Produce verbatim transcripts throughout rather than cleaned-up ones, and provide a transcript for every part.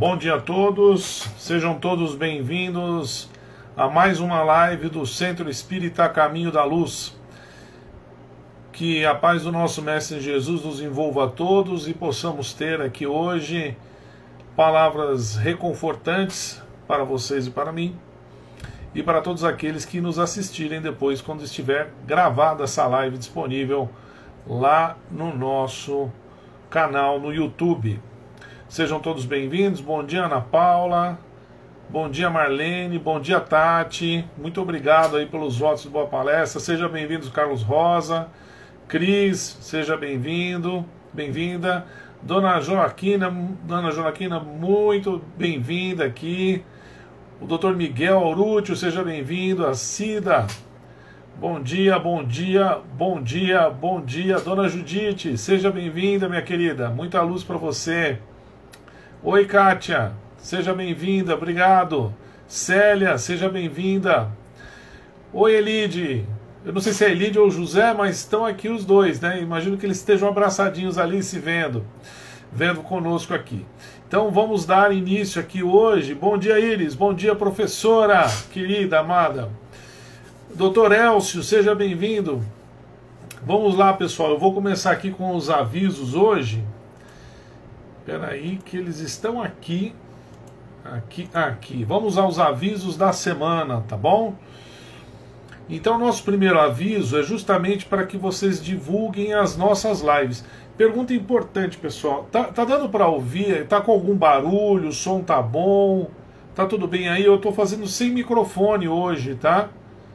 Bom dia a todos, sejam todos bem-vindos a mais uma live do Centro Espírita Caminho da Luz. Que a paz do nosso Mestre Jesus nos envolva a todos e possamos ter aqui hoje palavras reconfortantes para vocês e para mim, e para todos aqueles que nos assistirem depois, quando estiver gravada essa live disponível lá no nosso canal no YouTube. Sejam todos bem-vindos. Bom dia, Ana Paula. Bom dia, Marlene. Bom dia, Tati. Muito obrigado aí pelos votos de boa palestra. Seja bem-vindo, Carlos Rosa. Cris, seja bem-vindo, bem-vinda. Dona Joaquina, Dona Joaquina, muito bem-vinda aqui. O doutor Miguel Aurúcio, seja bem-vindo. A Cida, bom dia, bom dia, bom dia, bom dia. Dona Judite, seja bem-vinda, minha querida. Muita luz para você. Oi, Kátia, seja bem-vinda, obrigado. Célia, seja bem-vinda. Oi, Elide. Eu não sei se é Elide ou José, mas estão aqui os dois, né? Imagino que eles estejam abraçadinhos ali, se vendo, vendo conosco aqui. Então vamos dar início aqui hoje. Bom dia, Iris. Bom dia, professora querida, amada. doutor Elcio, seja bem-vindo. Vamos lá, pessoal. Eu vou começar aqui com os avisos hoje. Espera aí que eles estão aqui. Aqui, aqui. Vamos aos avisos da semana, tá bom? Então, nosso primeiro aviso é justamente para que vocês divulguem as nossas lives. Pergunta importante, pessoal. Tá, tá dando para ouvir? Tá com algum barulho? O som tá bom? Tá tudo bem aí? Eu tô fazendo sem microfone hoje, tá?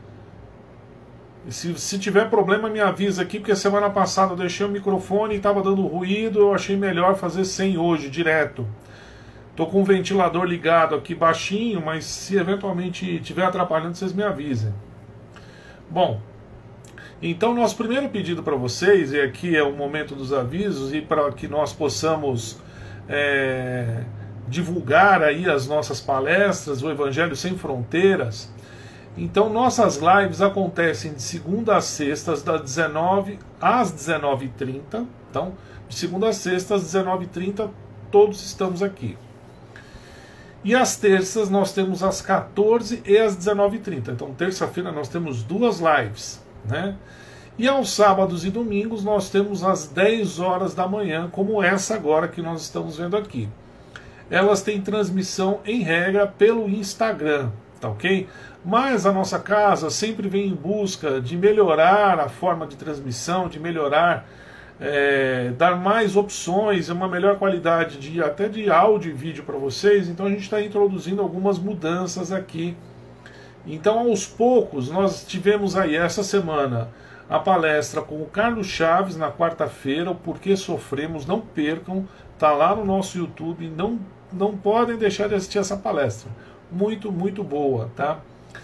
Se, se tiver problema, me avisa aqui, porque semana passada eu deixei o microfone e estava dando ruído, eu achei melhor fazer sem hoje, direto. Tô com o ventilador ligado aqui baixinho, mas se eventualmente estiver atrapalhando, vocês me avisem. Bom, então nosso primeiro pedido para vocês, e aqui é o momento dos avisos, e para que nós possamos é, divulgar aí as nossas palestras, o Evangelho Sem Fronteiras. Então nossas lives acontecem de segunda a sexta, das dezenove às dezenove e trinta. Então, de segunda a sexta às dezenove e trinta, todos estamos aqui. E às terças nós temos às quatorze e às dezenove e trinta. Então, terça-feira nós temos duas lives, né? E aos sábados e domingos nós temos às dez horas da manhã, como essa agora que nós estamos vendo aqui. Elas têm transmissão em regra pelo Instagram, tá ok? Mas a nossa casa sempre vem em busca de melhorar a forma de transmissão, de melhorar, é, dar mais opções, uma melhor qualidade de até de áudio e vídeo para vocês. Então a gente está introduzindo algumas mudanças aqui. Então aos poucos nós tivemos aí essa semana a palestra com o Carlos Chaves na quarta-feira, o Porquê Sofremos. Não percam, tá lá no nosso YouTube, não, não podem deixar de assistir essa palestra. Muito, muito boa, tá?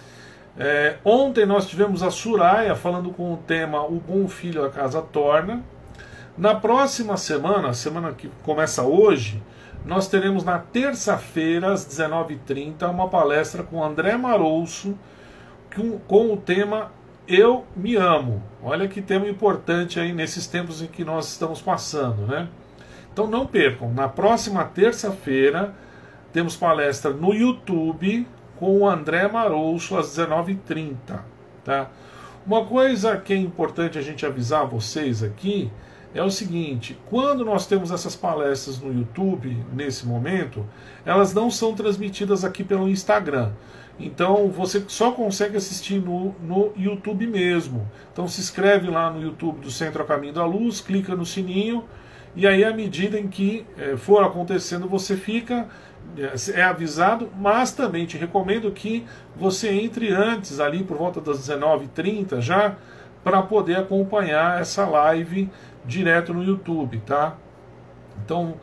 É, ontem nós tivemos a Soraya falando com o tema O Bom Filho a Casa Torna. Na próxima semana, a semana que começa hoje, nós teremos na terça-feira, às dezenove e trinta, uma palestra com André Marouço com, com o tema Eu Me Amo. Olha que tema importante aí nesses tempos em que nós estamos passando, né? Então não percam, na próxima terça-feira temos palestra no YouTube com o André Marouço às dezenove e trinta, tá? Uma coisa que é importante a gente avisar a vocês aqui é o seguinte: quando nós temos essas palestras no YouTube, nesse momento, elas não são transmitidas aqui pelo Instagram. Então você só consegue assistir no, no YouTube mesmo. Então se inscreve lá no YouTube do Centro a Caminho da Luz, clica no sininho, e aí à medida em que é, for acontecendo, você fica... é avisado, mas também te recomendo que você entre antes, ali por volta das dezenove e trinta já, para poder acompanhar essa live direto no YouTube, tá? Então,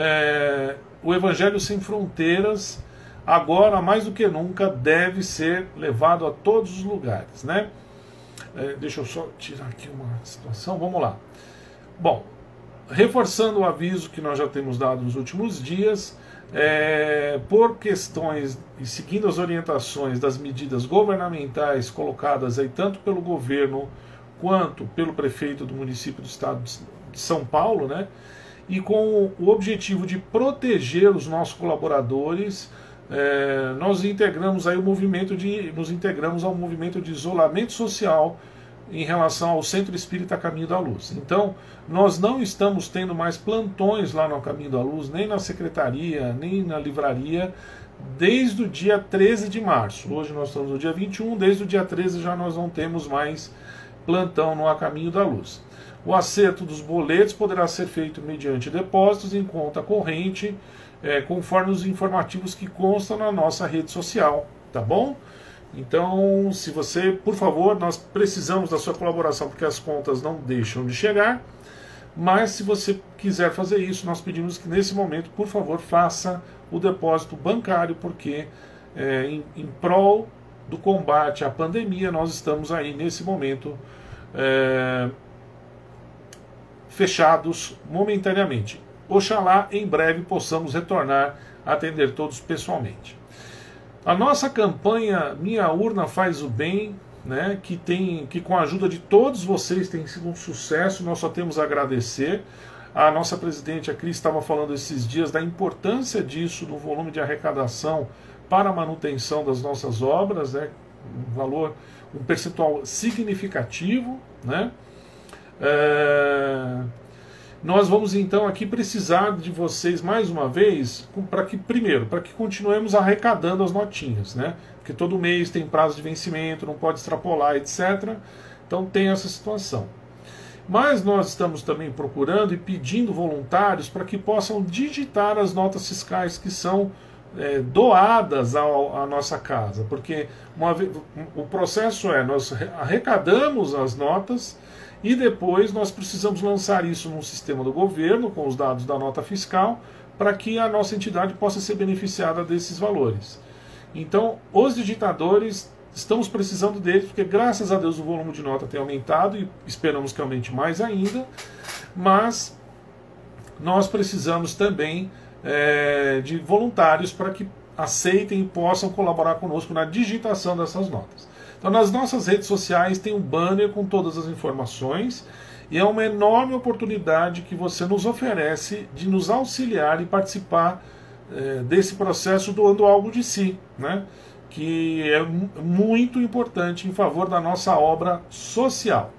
é, o Evangelho Sem Fronteiras, agora mais do que nunca, deve ser levado a todos os lugares, né? É, deixa eu só tirar aqui uma situação, vamos lá. Bom, reforçando o aviso que nós já temos dado nos últimos dias, É, por questões e seguindo as orientações das medidas governamentais colocadas aí tanto pelo governo quanto pelo prefeito do município do estado de São Paulo, né? e com o objetivo de proteger os nossos colaboradores, é, nós integramos aí o movimento de, nos integramos ao movimento de isolamento social em relação ao Centro Espírita Caminho da Luz. Então, nós não estamos tendo mais plantões lá no Caminho da Luz, nem na secretaria, nem na livraria, desde o dia treze de março. Hoje nós estamos no dia vinte e um, desde o dia treze já nós não temos mais plantão no A Caminho da Luz. O acerto dos boletos poderá ser feito mediante depósitos em conta corrente, é, conforme os informativos que constam na nossa rede social, tá bom? Então, se você, por favor, nós precisamos da sua colaboração porque as contas não deixam de chegar, mas se você quiser fazer isso, nós pedimos que nesse momento, por favor, faça o depósito bancário, porque é, em, em prol do combate à pandemia, nós estamos aí nesse momento é, fechados momentaneamente. Oxalá em breve possamos retornar a atender todos pessoalmente. A nossa campanha Minha Urna Faz o Bem, né, que, tem, que com a ajuda de todos vocês tem sido um sucesso, nós só temos a agradecer. A nossa presidente, a Cris, estava falando esses dias da importância disso no volume de arrecadação para a manutenção das nossas obras, né, um valor, um percentual significativo, né? É... Nós vamos então aqui precisar de vocês mais uma vez, para que, primeiro, para que continuemos arrecadando as notinhas, né? Porque todo mês tem prazo de vencimento, não pode extrapolar, etcétera. Então tem essa situação. Mas nós estamos também procurando e pedindo voluntários para que possam digitar as notas fiscais que são é, doadas ao, à nossa casa. Porque uma vez, o processo é, nós arrecadamos as notas e depois nós precisamos lançar isso num sistema do governo, com os dados da nota fiscal, para que a nossa entidade possa ser beneficiada desses valores. Então, os digitadores, estamos precisando deles, porque graças a Deus o volume de nota tem aumentado e esperamos que aumente mais ainda, mas nós precisamos também é, de voluntários para que aceitem e possam colaborar conosco na digitação dessas notas. Então, nas nossas redes sociais tem um banner com todas as informações e é uma enorme oportunidade que você nos oferece de nos auxiliar e participar é, desse processo doando algo de si, né? Que é muito importante em favor da nossa obra social.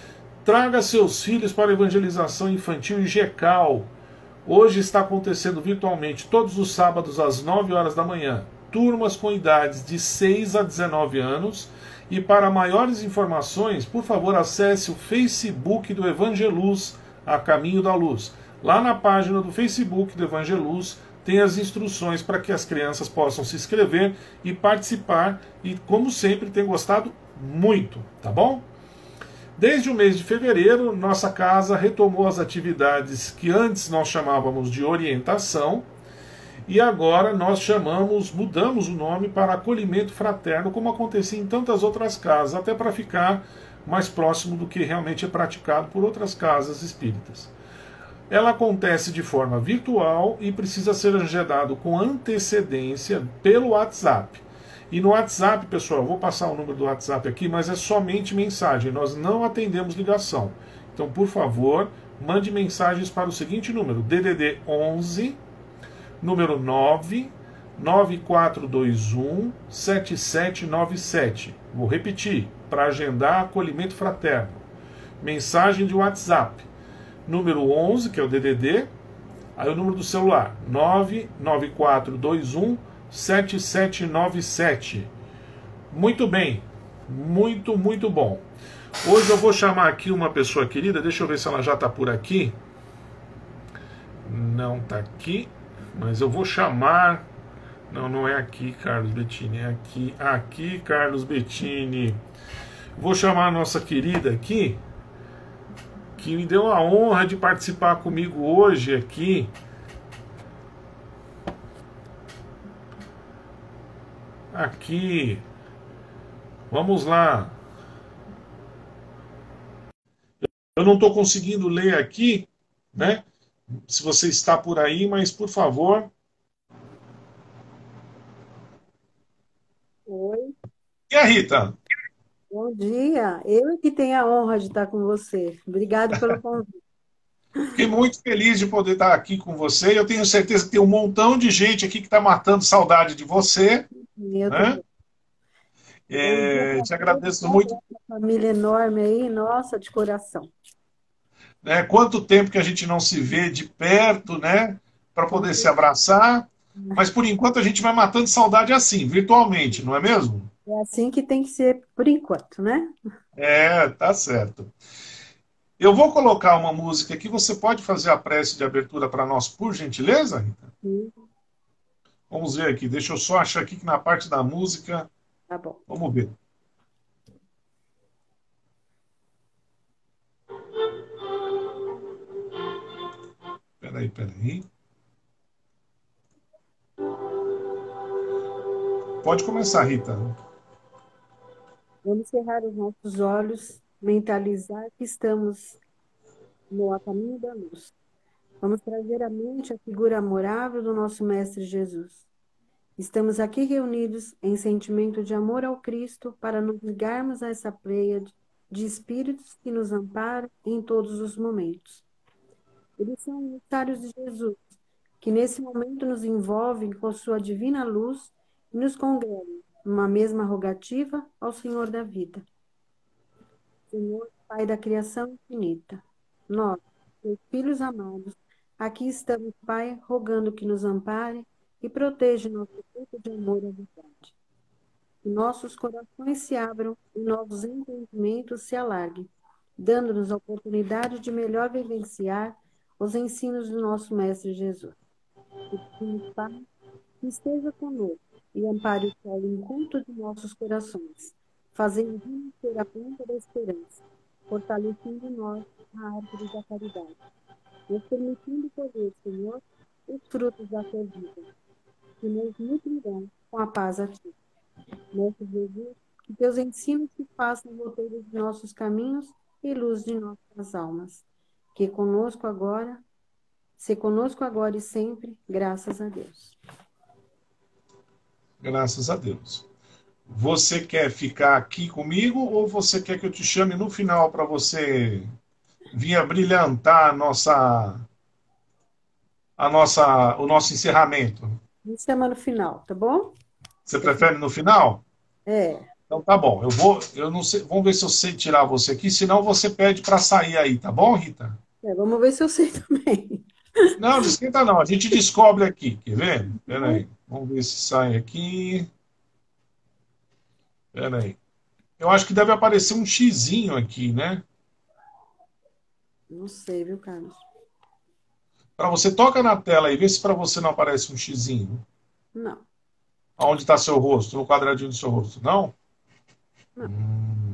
Traga seus filhos para a evangelização infantil e GECAL. Hoje está acontecendo virtualmente todos os sábados às nove horas da manhã. Turmas com idades de seis a dezenove anos. E para maiores informações, por favor, acesse o Facebook do Evangeluz, a Caminho da Luz. Lá na página do Facebook do Evangeluz tem as instruções para que as crianças possam se inscrever e participar. E, como sempre, tem gostado muito, tá bom? Desde o mês de fevereiro, nossa casa retomou as atividades que antes nós chamávamos de orientação, e agora nós chamamos, mudamos o nome para acolhimento fraterno, como acontecia em tantas outras casas, até para ficar mais próximo do que realmente é praticado por outras casas espíritas. Ela acontece de forma virtual e precisa ser agendado com antecedência pelo WhatsApp. E no WhatsApp, pessoal, eu vou passar o número do WhatsApp aqui, mas é somente mensagem, nós não atendemos ligação. Então, por favor, mande mensagens para o seguinte número, D D D onze, número nove nove quatro dois um sete sete nove sete. Vou repetir, para agendar acolhimento fraterno. Mensagem de WhatsApp, número onze, que é o D D D, aí o número do celular, nove nove quatro dois um sete sete nove sete. Muito bem, muito, muito bom. Hoje eu vou chamar aqui uma pessoa querida, deixa eu ver se ela já está por aqui. Não está aqui, mas eu vou chamar. Não, não é aqui, Carlos Bettini, é aqui, aqui, Carlos Bettini. Vou chamar a nossa querida aqui, que me deu a honra de participar comigo hoje aqui. Aqui. Vamos lá. Eu não estou conseguindo ler aqui, né? Se você está por aí, mas por favor. Oi, E a Rita? bom dia. Eu que tenho a honra de estar com você. Obrigado pelo convite. Fiquei muito feliz de poder estar aqui com você. Eu tenho certeza que tem um montão de gente aqui que está matando saudade de você, Eu né? também. Bom dia É, para te todos, agradeço tá? Pra muito, essa família enorme aí, nossa, de coração. né? Quanto tempo que a gente não se vê de perto, né? Para Com poder se certeza. abraçar. Mas por enquanto a gente vai matando saudade assim, virtualmente, não é mesmo? É assim que tem que ser por enquanto, né? É, tá certo. Eu vou colocar uma música aqui. Você pode fazer a prece de abertura para nós, por gentileza, Rita? Sim, Vamos ver aqui. Deixa eu só achar aqui que na parte da música. tá bom. Vamos ver. Peraí, peraí. Pode começar, Rita. Vamos cerrar os nossos olhos, mentalizar que estamos no a caminho da luz. Vamos trazer à mente a figura amorável do nosso Mestre Jesus. Estamos aqui reunidos em sentimento de amor ao Cristo para nos ligarmos a essa pleia de espíritos que nos amparam em todos os momentos. Eles são emissários de Jesus, que nesse momento nos envolvem com sua divina luz e nos congregam numa mesma rogativa ao Senhor da vida. Senhor, Pai da criação infinita, nós, teus filhos amados, aqui estamos, Pai, rogando que nos ampare e proteja nosso culto de amor à verdade. Que nossos corações se abram e nossos entendimentos se alarguem, dando-nos a oportunidade de melhor vivenciar os ensinos do nosso Mestre Jesus. Que pedimos, Pai, que esteja conosco e ampare o sol em culto de nossos corações, fazendo renascer a planta da esperança, fortalecendo em nós a árvore da caridade, nos permitindo colher, Senhor, os frutos da tua vida, que nos nutrirão com a paz ativa. Mestre Jesus, que teus ensinos se façam roteiros de nossos caminhos e luz de nossas almas. Que conosco agora, se conosco agora e sempre, graças a Deus. Graças a Deus. Você quer ficar aqui comigo ou você quer que eu te chame no final para você vir a brilhantar a nossa, a nossa, o nosso encerramento? Me chama no final, tá bom? Você prefere no final? É, Então tá bom. Eu vou, eu não sei, vamos ver se eu sei tirar você aqui, senão você pede para sair aí, tá bom, Rita? é, vamos ver se eu sei também. Não, não esquenta não, a gente descobre aqui, quer ver? Pera aí, vamos ver se sai aqui. Pera aí. Eu acho que deve aparecer um xizinho aqui, né? Não sei, viu, Carlos? Para você toca na tela e vê se para você não aparece um xizinho. Não, Onde está seu rosto? No quadradinho do seu rosto. Não? não, Hum.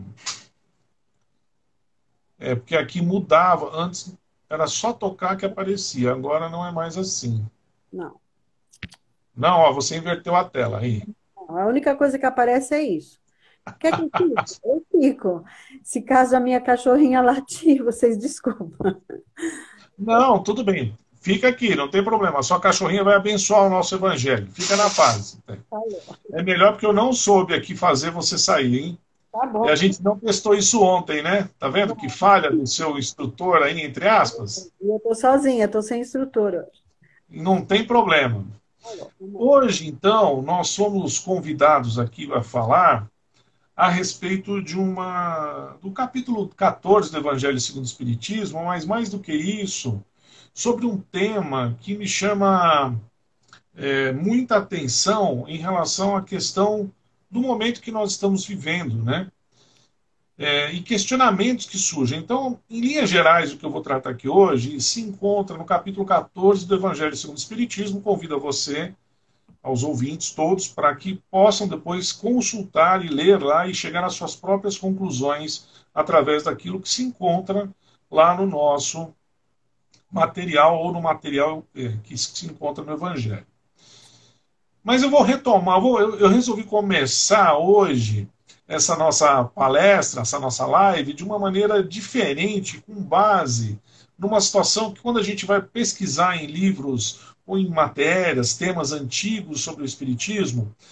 É porque aqui mudava. Antes era só tocar que aparecia. Agora não é mais assim. não. Não, ó, você inverteu a tela aí. A única coisa que aparece é isso. Quer que eu fique? Eu fico. Se caso a minha cachorrinha latir, vocês desculpam. Não, tudo bem. Fica aqui, não tem problema. A sua cachorrinha vai abençoar o nosso evangelho. Fica na paz. Falou. É melhor porque eu não soube aqui fazer você sair, hein? Tá E a bom. gente não testou isso ontem, né? Tá vendo que falha do seu instrutor aí, entre aspas? E eu tô sozinha, tô sem instrutor hoje. Não tem problema. Falou. Vamos lá. Hoje, então, nós somos convidados aqui a falar a respeito de uma do capítulo quatorze do Evangelho segundo o Espiritismo, mas mais do que isso, sobre um tema que me chama é, muita atenção em relação à questão do momento que nós estamos vivendo, né? É, e questionamentos que surgem. Então, em linhas gerais, o que eu vou tratar aqui hoje se encontra no capítulo quatorze do Evangelho segundo o Espiritismo. Convido a você, aos ouvintes todos, para que possam depois consultar e ler lá e chegar às suas próprias conclusões através daquilo que se encontra lá no nosso material ou no material é, que se encontra no Evangelho. Mas eu vou retomar, vou, eu, eu resolvi começar hoje essa nossa palestra, essa nossa live, de uma maneira diferente, com base numa situação que, quando a gente vai pesquisar em livros ou em matérias, temas antigos sobre o Espiritismo,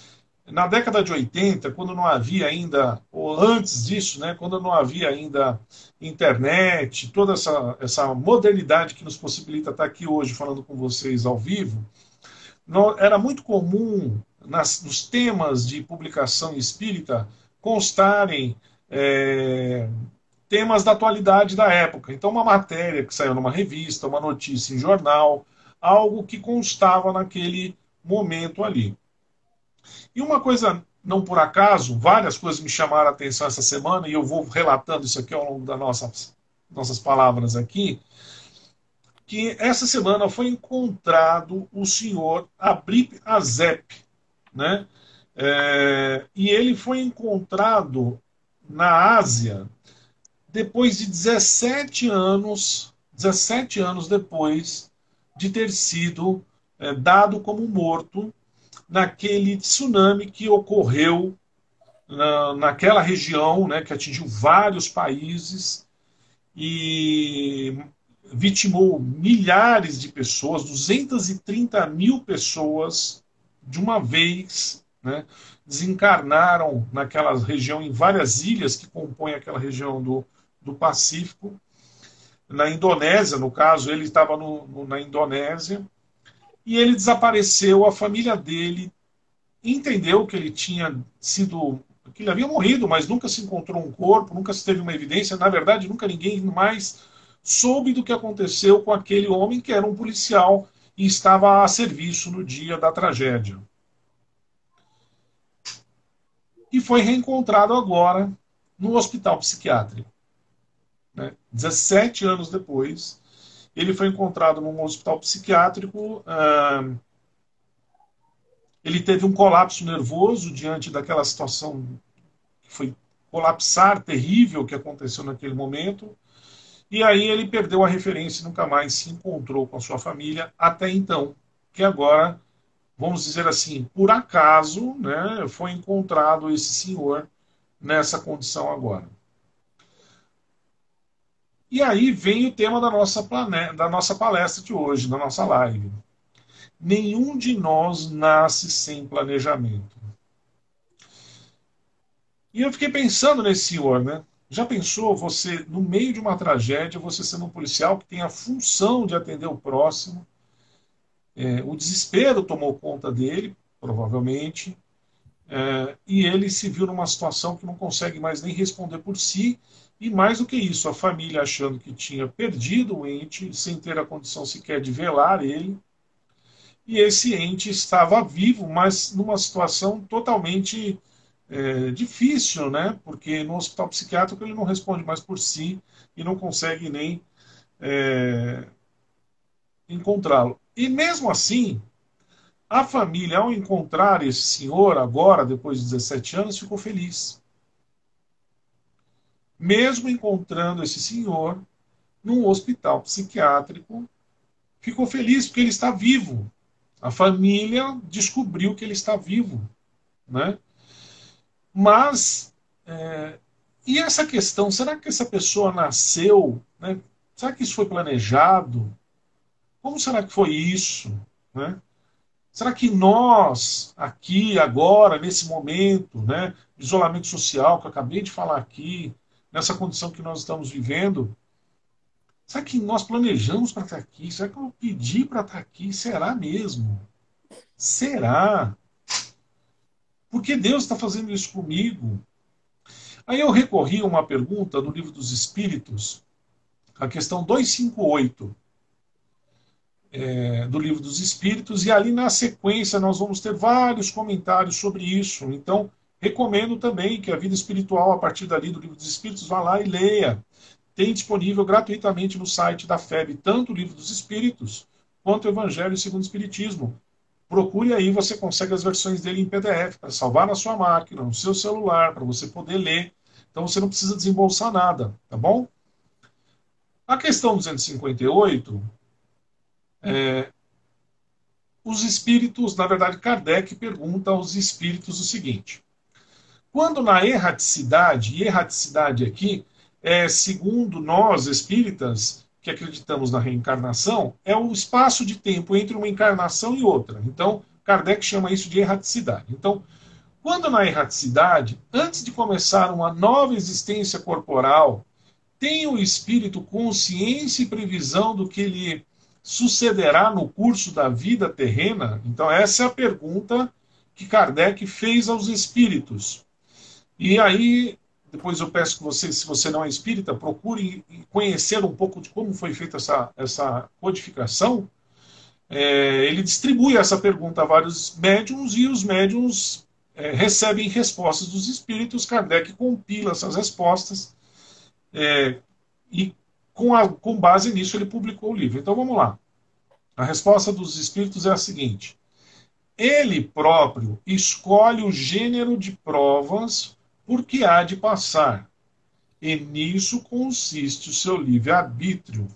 Na década de oitenta, quando não havia ainda, ou antes disso, né, quando não havia ainda internet, toda essa, essa modernidade que nos possibilita estar aqui hoje falando com vocês ao vivo, no, era muito comum nas, nos temas de publicação espírita constarem é, temas da atualidade da época. Então, uma matéria que saiu numa revista, uma notícia em jornal, algo que constava naquele momento ali. E uma coisa, não por acaso, várias coisas me chamaram a atenção essa semana, e eu vou relatando isso aqui ao longo das nossas, nossas palavras aqui, que essa semana foi encontrado o senhor Abrip Azep, né? É, e ele foi encontrado na Ásia depois de dezessete anos, dezessete anos depois de ter sido é, dado como morto naquele tsunami que ocorreu na, naquela região, né, que atingiu vários países e vitimou milhares de pessoas, duzentas e trinta mil pessoas de uma vez, né, desencarnaram naquela região, em várias ilhas que compõem aquela região do, do Pacífico. Na Indonésia, no caso, ele estava no, no, na Indonésia, e ele desapareceu, a família dele entendeu que ele tinha sido, que ele havia morrido, mas nunca se encontrou um corpo, nunca se teve uma evidência, na verdade nunca ninguém mais soube do que aconteceu com aquele homem que era um policial e estava a serviço no dia da tragédia. E foi reencontrado agora no hospital psiquiátrico. Né? dezessete anos depois, ele foi encontrado num hospital psiquiátrico. Ah, ele teve um colapso nervoso diante daquela situação que foi colapsar terrível que aconteceu naquele momento. E aí ele perdeu a referência e nunca mais se encontrou com a sua família até então, que agora, vamos dizer assim, por acaso, né, foi encontrado esse senhor nessa condição agora. E aí vem o tema da nossa, plane... da nossa palestra de hoje, da nossa live. Nenhum de nós nasce sem planejamento. E eu fiquei pensando nesse senhor, né? Já pensou você, no meio de uma tragédia, você sendo um policial que tem a função de atender o próximo? É, o desespero tomou conta dele, provavelmente, é, e ele se viu numa situação que não consegue mais nem responder por si, e mais do que isso, a família achando que tinha perdido o ente, sem ter a condição sequer de velar ele, e esse ente estava vivo, mas numa situação totalmente é, difícil, né? Porque no hospital psiquiátrico ele não responde mais por si e não consegue nem é, encontrá-lo. E mesmo assim, a família, ao encontrar esse senhor agora, depois de dezessete anos, ficou feliz. Mesmo encontrando esse senhor num hospital psiquiátrico, ficou feliz porque ele está vivo. A família descobriu que ele está vivo, né? Mas, é, e essa questão, será que essa pessoa nasceu, né? Será que isso foi planejado? Como será que foi isso, né? Será que nós, aqui, agora, nesse momento, né, de isolamento social, que eu acabei de falar aqui, nessa condição que nós estamos vivendo, será que nós planejamos para estar aqui? Será que eu pedi para estar aqui? Será mesmo? Será? Por que Deus está fazendo isso comigo? Aí eu recorri a uma pergunta no Livro dos Espíritos, a questão duzentos e cinquenta e oito é, do Livro dos Espíritos, e ali na sequência nós vamos ter vários comentários sobre isso. Então, recomendo também que a vida espiritual, a partir dali do Livro dos Espíritos, vá lá e leia. Tem disponível gratuitamente no site da F E B, tanto o Livro dos Espíritos, quanto o Evangelho segundo o Espiritismo. Procure aí, você consegue as versões dele em P D F, para salvar na sua máquina, no seu celular, para você poder ler. Então você não precisa desembolsar nada, tá bom? A questão duzentos e cinquenta e oito, é, os espíritos, na verdade, Kardec pergunta aos espíritos o seguinte: quando na erraticidade, e erraticidade aqui, é, segundo nós espíritas, que acreditamos na reencarnação, é o espaço de tempo entre uma encarnação e outra. Então, Kardec chama isso de erraticidade. Então, Quando na erraticidade, antes de começar uma nova existência corporal, tem o espírito consciência e previsão do que lhe sucederá no curso da vida terrena? Então, essa é a pergunta que Kardec fez aos espíritos. E aí, depois eu peço que você, se você não é espírita, procure conhecer um pouco de como foi feita essa, essa codificação. É, ele distribui essa pergunta a vários médiums e os médiums é, recebem respostas dos espíritos. Kardec compila essas respostas é, e com, a, com base nisso ele publicou o livro. Então vamos lá. A resposta dos espíritos é a seguinte: ele próprio escolhe o gênero de provas por que há de passar, e nisso consiste o seu livre-arbítrio.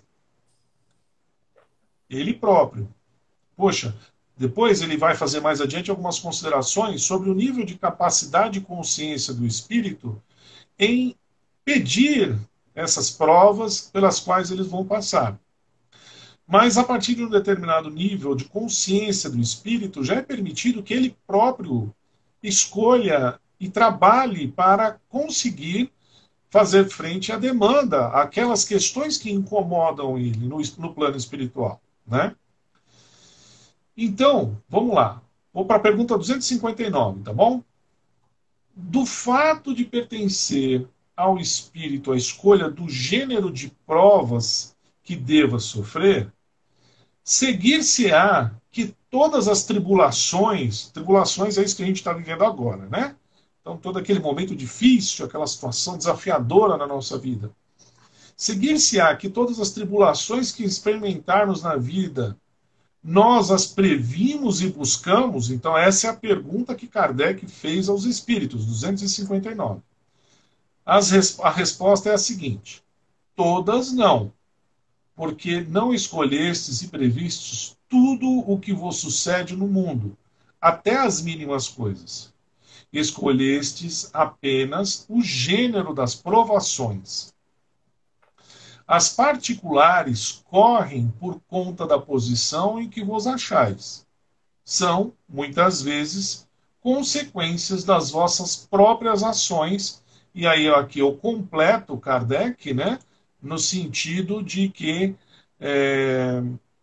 Ele próprio. Poxa, depois ele vai fazer mais adiante algumas considerações sobre o nível de capacidade e consciência do espírito em pedir essas provas pelas quais eles vão passar. Mas a partir de um determinado nível de consciência do espírito, já é permitido que ele próprio escolha e trabalhe para conseguir fazer frente à demanda, àquelas questões que incomodam ele no, no plano espiritual, né? Então, vamos lá. Vou para a pergunta duzentos e cinquenta e nove, tá bom? Do fato de pertencer ao espírito a escolha do gênero de provas que deva sofrer, seguir-se-á que todas as tribulações, tribulações é isso que a gente está vivendo agora, né? Então, todo aquele momento difícil, aquela situação desafiadora na nossa vida. Seguir-se-á que todas as tribulações que experimentarmos na vida, nós as previmos e buscamos? Então, essa é a pergunta que Kardec fez aos espíritos, duzentos e cinquenta e nove. As, a resposta é a seguinte: todas não, porque não escolhestes e previstes tudo o que vos sucede no mundo, até as mínimas coisas. Escolhestes apenas o gênero das provações. As particulares correm por conta da posição em que vos achais. São, muitas vezes, consequências das vossas próprias ações. E aí aqui eu completo Kardec, né, no sentido de que é,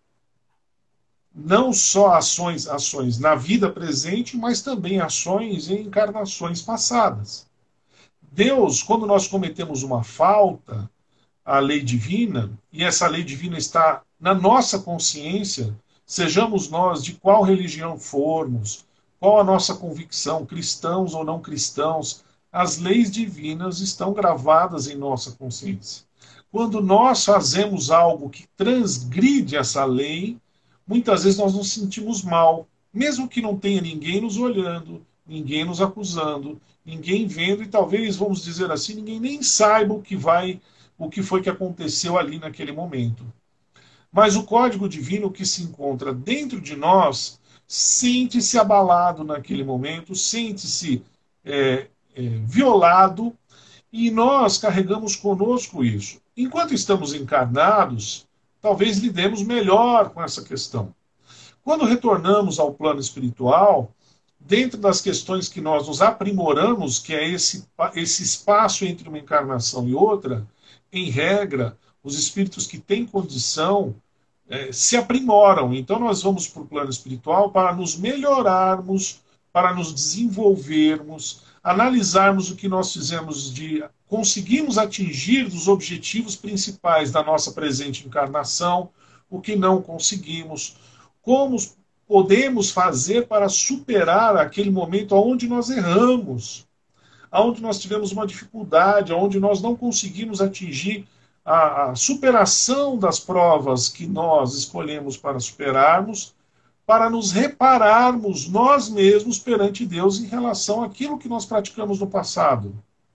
não só ações, ações na vida presente, mas também ações em encarnações passadas. Deus, quando nós cometemos uma falta à lei divina, e essa lei divina está na nossa consciência, sejamos nós de qual religião formos, qual a nossa convicção, cristãos ou não cristãos, as leis divinas estão gravadas em nossa consciência. Quando nós fazemos algo que transgride essa lei, muitas vezes nós nos sentimos mal, mesmo que não tenha ninguém nos olhando, ninguém nos acusando, ninguém vendo, e talvez, vamos dizer assim, ninguém nem saiba o que vai, o que foi que aconteceu ali naquele momento. Mas o código divino que se encontra dentro de nós sente-se abalado naquele momento, sente-se é, é, violado, e nós carregamos conosco isso. Enquanto estamos encarnados, talvez lidemos melhor com essa questão. Quando retornamos ao plano espiritual, dentro das questões que nós nos aprimoramos, que é esse, esse espaço entre uma encarnação e outra, em regra, os espíritos que têm condição é, se aprimoram. Então nós vamos para o plano espiritual para nos melhorarmos, para nos desenvolvermos, analisarmos o que nós fizemos de conseguimos atingir dos objetivos principais da nossa presente encarnação, o que não conseguimos, como podemos fazer para superar aquele momento onde nós erramos, onde nós tivemos uma dificuldade, onde nós não conseguimos atingir a, a superação das provas que nós escolhemos para superarmos, para nos repararmos nós mesmos perante Deus em relação àquilo que nós praticamos no passado.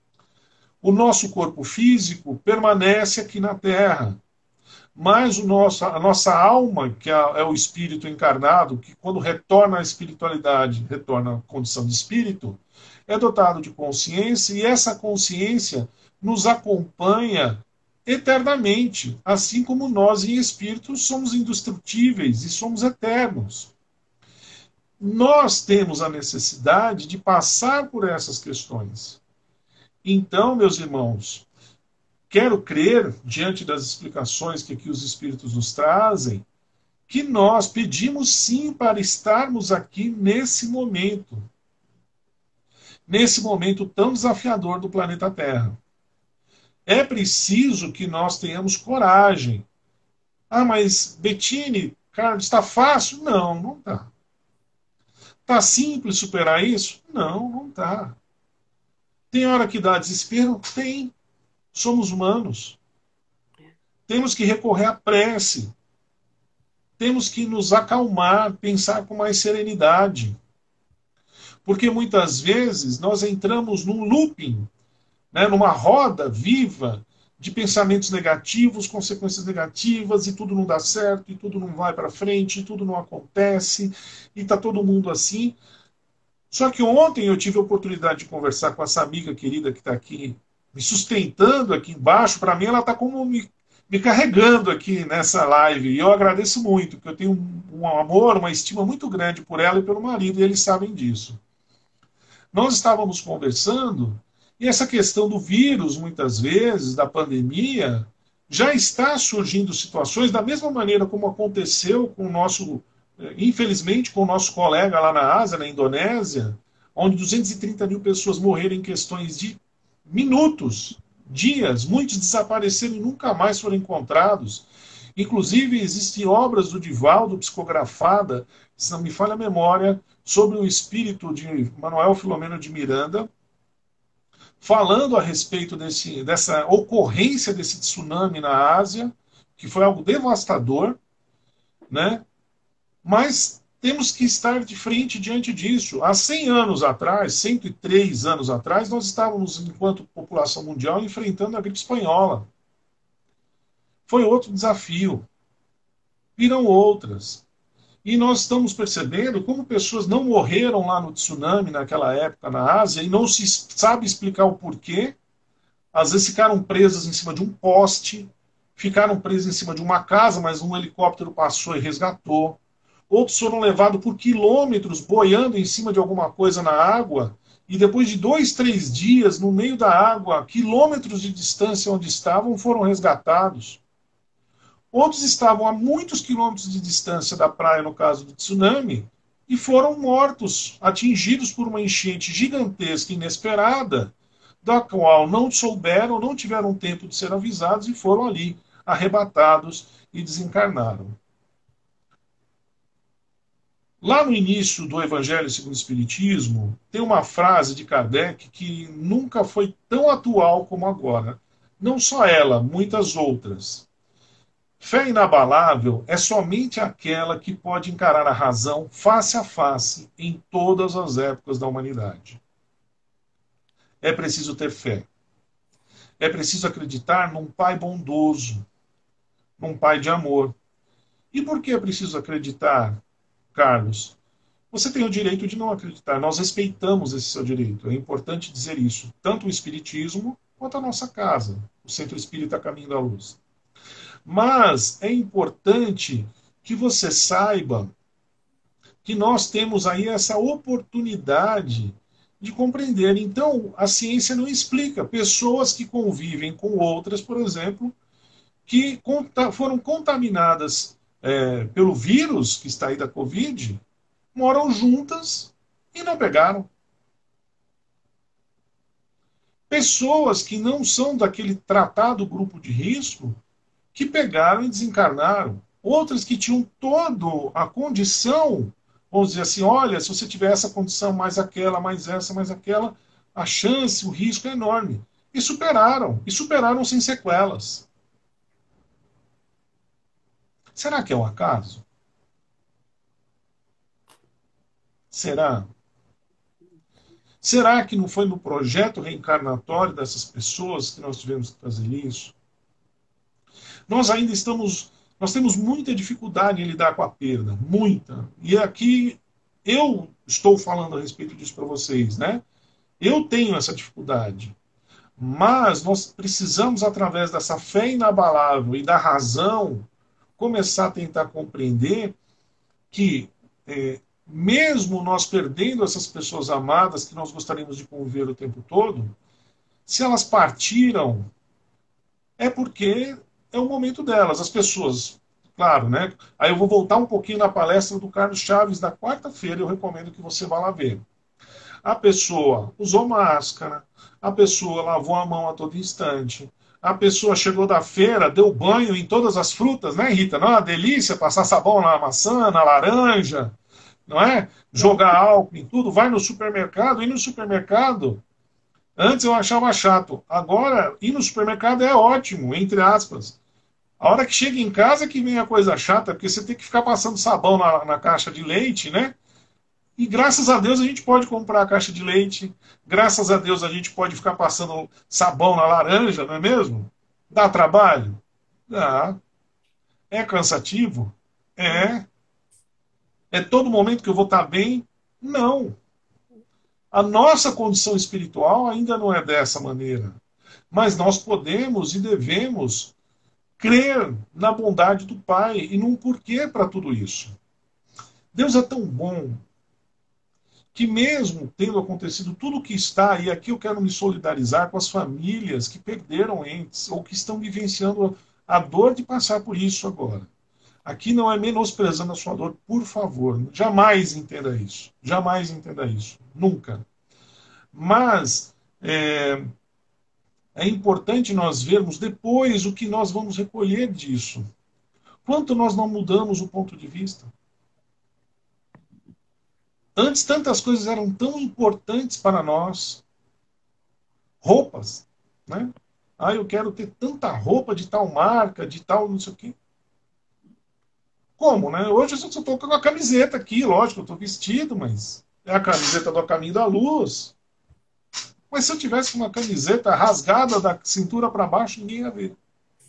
O nosso corpo físico permanece aqui na Terra, mas o nosso, a nossa alma, que é, é o espírito encarnado, que quando retorna à espiritualidade, retorna à condição de espírito, é dotado de consciência, e essa consciência nos acompanha eternamente, assim como nós em espírito somos indestrutíveis e somos eternos. nós temos a necessidade de passar por essas questões. Então, meus irmãos, quero crer, diante das explicações que aqui os Espíritos nos trazem, que nós pedimos sim para estarmos aqui nesse momento. Nesse momento tão desafiador do planeta Terra. É preciso que nós tenhamos coragem. Ah, mas Bettine, Carlos, está fácil? Não, não está. Está simples superar isso? Não, não está. Tem hora que dá desespero? Tem. Somos humanos. Temos que recorrer à prece. Temos que nos acalmar, pensar com mais serenidade. Porque muitas vezes nós entramos num looping, né, numa roda viva de pensamentos negativos, consequências negativas, e tudo não dá certo, e tudo não vai para frente, e tudo não acontece, e está todo mundo assim. Só que ontem eu tive a oportunidade de conversar com essa amiga querida que está aqui, me sustentando aqui embaixo. Para mim ela está como me, me carregando aqui nessa live, e eu agradeço muito, porque eu tenho um, um amor, uma estima muito grande por ela e pelo marido, e eles sabem disso. Nós estávamos conversando, e essa questão do vírus, muitas vezes, da pandemia, já está surgindo situações da mesma maneira como aconteceu com o nosso, infelizmente, com o nosso colega lá na Ásia, na Indonésia, onde duzentas e trinta mil pessoas morreram em questões de minutos, dias, muitos desapareceram e nunca mais foram encontrados. Inclusive, existem obras do Divaldo psicografada, se não me falha a memória, sobre o espírito de Manuel Filomeno de Miranda, falando a respeito desse, dessa ocorrência desse tsunami na Ásia, que foi algo devastador, né? Mas temos que estar de frente diante disso. Há cem anos atrás, cento e três anos atrás, nós estávamos, enquanto população mundial, enfrentando a gripe espanhola. Foi outro desafio. Virão outras. E nós estamos percebendo como pessoas não morreram lá no tsunami naquela época na Ásia e não se sabe explicar o porquê. Às vezes ficaram presas em cima de um poste, ficaram presas em cima de uma casa, mas um helicóptero passou e resgatou. Outros foram levados por quilômetros boiando em cima de alguma coisa na água e depois de dois, três dias no meio da água, quilômetros de distância onde estavam, foram resgatados. Outros estavam a muitos quilômetros de distância da praia, no caso do tsunami, e foram mortos, atingidos por uma enchente gigantesca, inesperada, da qual não souberam, não tiveram tempo de ser avisados e foram ali arrebatados e desencarnaram. Lá no início do Evangelho segundo o Espiritismo, tem uma frase de Kardec que nunca foi tão atual como agora. Não só ela, muitas outras. Fé inabalável é somente aquela que pode encarar a razão face a face em todas as épocas da humanidade. É preciso ter fé. É preciso acreditar num Pai bondoso, num Pai de amor. E por que é preciso acreditar, Carlos? Você tem o direito de não acreditar. Nós respeitamos esse seu direito. É importante dizer isso. Tanto o Espiritismo quanto a nossa casa, o Centro Espírita Caminho da Luz. Mas é importante que você saiba que nós temos aí essa oportunidade de compreender. Então, a ciência não explica. Pessoas que convivem com outras, por exemplo, que foram contaminadas é, pelo vírus que está aí da Covid, moram juntas e não pegaram. Pessoas que não são daquele tratado grupo de risco, que pegaram e desencarnaram. Outras que tinham toda a condição, vamos dizer assim, olha, se você tiver essa condição, mais aquela, mais essa, mais aquela, a chance, o risco é enorme. E superaram. E superaram sem sequelas. Será que é um acaso? Será? Será que não foi no projeto reencarnatório dessas pessoas que nós tivemos que fazer isso? Nós ainda estamos, nós temos muita dificuldade em lidar com a perda, muita. E aqui eu estou falando a respeito disso para vocês, né? Eu tenho essa dificuldade. Mas nós precisamos, através dessa fé inabalável e da razão, começar a tentar compreender que é, mesmo nós perdendo essas pessoas amadas que nós gostaríamos de conviver o tempo todo, se elas partiram, é porque é o momento delas. As pessoas, claro, né? Aí eu vou voltar um pouquinho na palestra do Carlos Chaves da quarta-feira, eu recomendo que você vá lá ver. A pessoa usou máscara, a pessoa lavou a mão a todo instante, a pessoa chegou da feira, deu banho em todas as frutas, né, Rita? Não é uma delícia passar sabão na maçã, na laranja, não é? Jogar álcool em tudo, vai no supermercado, e no supermercado, antes eu achava chato, agora ir no supermercado é ótimo, entre aspas. A hora que chega em casa que vem a coisa chata, porque você tem que ficar passando sabão na, na caixa de leite, né? E graças a Deus a gente pode comprar a caixa de leite, graças a Deus a gente pode ficar passando sabão na laranja, não é mesmo? Dá trabalho? Dá. É cansativo? É. É todo momento que eu vou estar bem? Não. A nossa condição espiritual ainda não é dessa maneira. Mas nós podemos e devemos crer na bondade do Pai e num porquê para tudo isso. Deus é tão bom que mesmo tendo acontecido tudo o que está, e aqui eu quero me solidarizar com as famílias que perderam entes ou que estão vivenciando a dor de passar por isso agora. Aqui não é menosprezando a sua dor, por favor. Jamais entenda isso. Jamais entenda isso. Nunca. Mas é, é importante nós vermos depois o que nós vamos recolher disso. Quanto nós não mudamos o ponto de vista? Antes tantas coisas eram tão importantes para nós. Roupas, né? Ah, eu quero ter tanta roupa de tal marca, de tal não sei o quê. Como, né? Hoje eu só estou com a camiseta aqui, lógico, eu estou vestido, mas é a camiseta do A Caminho da Luz. Mas se eu tivesse uma camiseta rasgada da cintura para baixo, ninguém ia ver.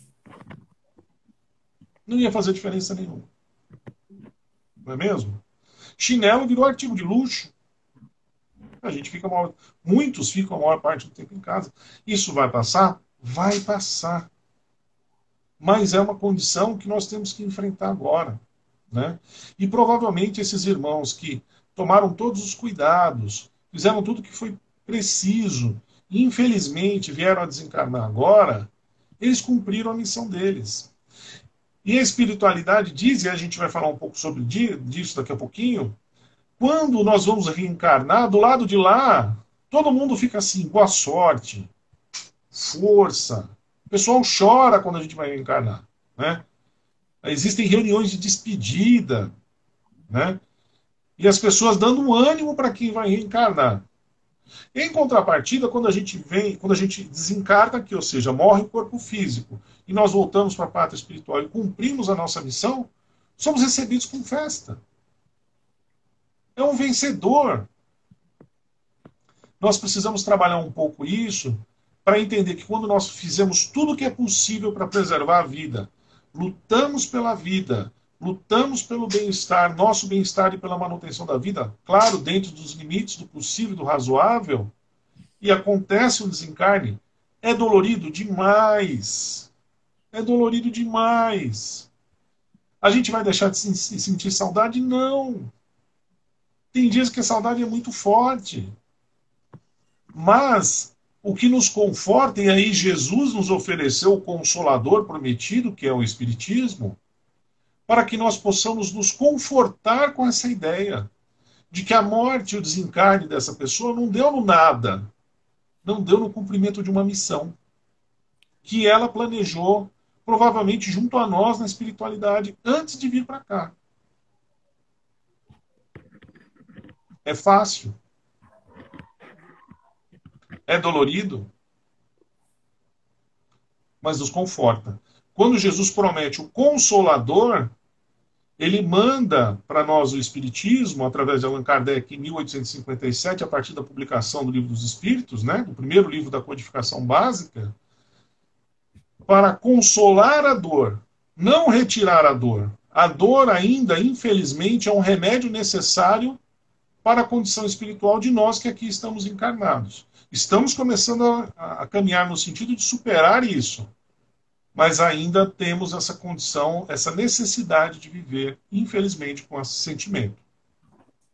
Não ia fazer diferença nenhuma. Não é mesmo? Chinelo virou artigo de luxo. A gente fica maior, muitos ficam a maior parte do tempo em casa. Isso vai passar? Vai passar. Mas é uma condição que nós temos que enfrentar agora, né? E provavelmente esses irmãos que tomaram todos os cuidados, fizeram tudo o que foi preciso, e infelizmente vieram a desencarnar agora, eles cumpriram a missão deles. E a espiritualidade diz, e a gente vai falar um pouco sobre disso daqui a pouquinho, quando nós vamos reencarnar, do lado de lá, todo mundo fica assim, boa sorte, força. O pessoal chora quando a gente vai reencarnar, né? Existem reuniões de despedida, né? E as pessoas dando um ânimo para quem vai reencarnar. Em contrapartida, quando a gente vem, quando a gente desencarna aqui, ou seja, morre o corpo físico, e nós voltamos para a pátria espiritual e cumprimos a nossa missão, somos recebidos com festa. É um vencedor. Nós precisamos trabalhar um pouco isso para entender que quando nós fizemos tudo o que é possível para preservar a vida, lutamos pela vida, lutamos pelo bem-estar, nosso bem-estar e pela manutenção da vida, claro, dentro dos limites do possível e do razoável, e acontece o desencarne, é dolorido demais. É dolorido demais. A gente vai deixar de sentir saudade? Não. Tem dias que a saudade é muito forte. Mas o que nos conforta, e aí Jesus nos ofereceu o Consolador prometido, que é o Espiritismo, para que nós possamos nos confortar com essa ideia de que a morte e o desencarne dessa pessoa não deu no nada, não deu no cumprimento de uma missão que ela planejou, provavelmente junto a nós na espiritualidade, antes de vir para cá. É fácil? É dolorido? Mas nos conforta. Quando Jesus promete o Consolador, ele manda para nós o Espiritismo, através de Allan Kardec, em mil oitocentos e cinquenta e sete, a partir da publicação do Livro dos Espíritos, né, do primeiro livro da codificação básica, para consolar a dor, não retirar a dor. A dor ainda, infelizmente, é um remédio necessário para a condição espiritual de nós que aqui estamos encarnados. Estamos começando a, a caminhar no sentido de superar isso, mas ainda temos essa condição, essa necessidade de viver, infelizmente, com esse sentimento.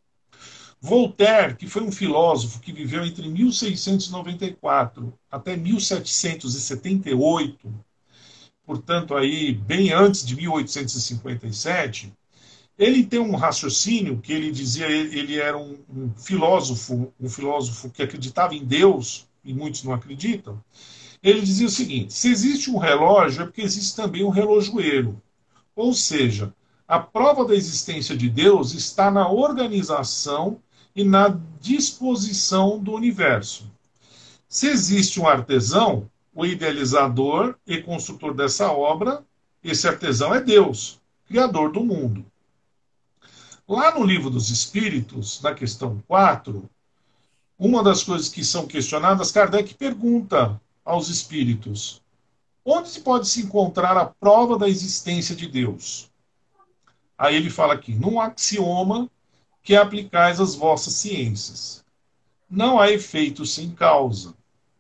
Voltaire, que foi um filósofo que viveu entre mil seiscentos e noventa e quatro até mil setecentos e setenta e oito, portanto aí bem antes de mil oitocentos e cinquenta e sete, ele tem um raciocínio que ele dizia, ele era um, um filósofo, um filósofo que acreditava em Deus, e muitos não acreditam. Ele dizia o seguinte: se existe um relógio, é porque existe também um relojoeiro. Ou seja, a prova da existência de Deus está na organização e na disposição do universo. Se existe um artesão, o idealizador e construtor dessa obra, esse artesão é Deus, criador do mundo. Lá no Livro dos Espíritos, na questão quatro, uma das coisas que são questionadas, Kardec pergunta aos espíritos: onde se pode se encontrar a prova da existência de Deus? Aí ele fala aqui: num axioma que aplicais às vossas ciências. Não há efeito sem causa.